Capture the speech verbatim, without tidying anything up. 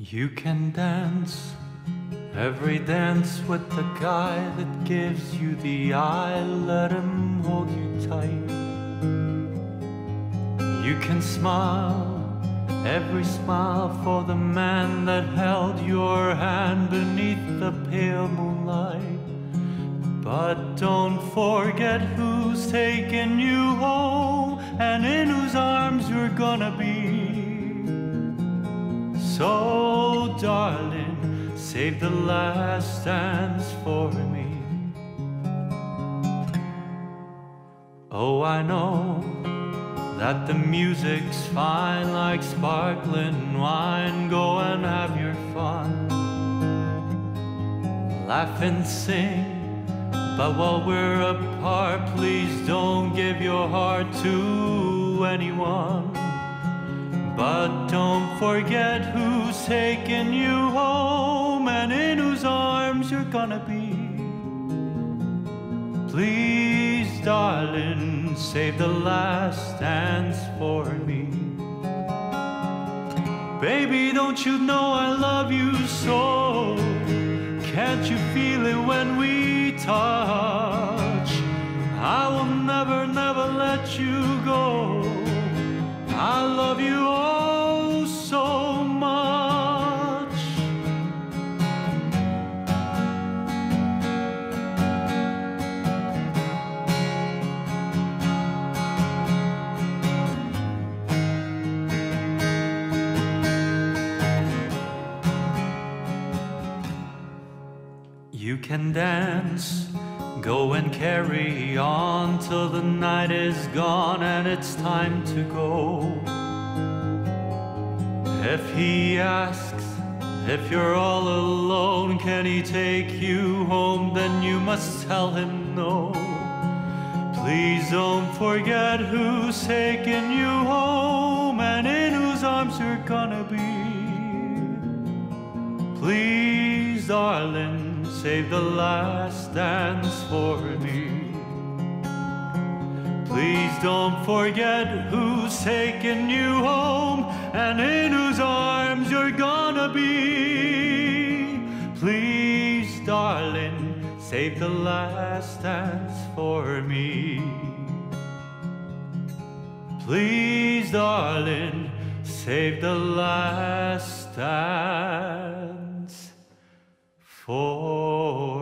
You can dance every dance with the guy that gives you the eye. Let him hold you tight. You can smile every smile for the man that held your hand beneath the pale moonlight. But don't forget who's taking you home and in whose arms you're gonna be. So darling, save the last dance for me. Oh, I know that the music's fine like sparkling wine. Go and have your fun, laugh and sing. But while we're apart, please don't give your heart to anyone. But don't forget who's taking you home and in whose arms you're gonna be. Please, darling, save the last dance for me. Baby, don't you know I love you so? Can't you feel it when we touch? I will never, never let you go. I love you oh so much. You can dance, go and carry on till the night is gone and it's time to go. If he asks if you're all alone, can he take you home, then you must tell him no. Please don't forget who's taking you home and in whose arms you're gonna be. Please, darling, save the last dance for me. Please don't forget who's taking you home and in whose arms you're gonna be. Please, darling, save the last dance for me. Please, darling, save the last dance for